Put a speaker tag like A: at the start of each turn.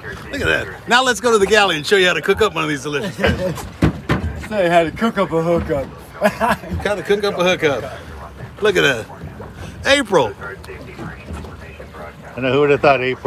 A: Look at that. Now let's go to the galley and show you how to cook up one of these delicious fish.
B: Say how to cook up a hookup.
A: How to cook up a hookup. Look at that. April.
C: I know, who would have thought April.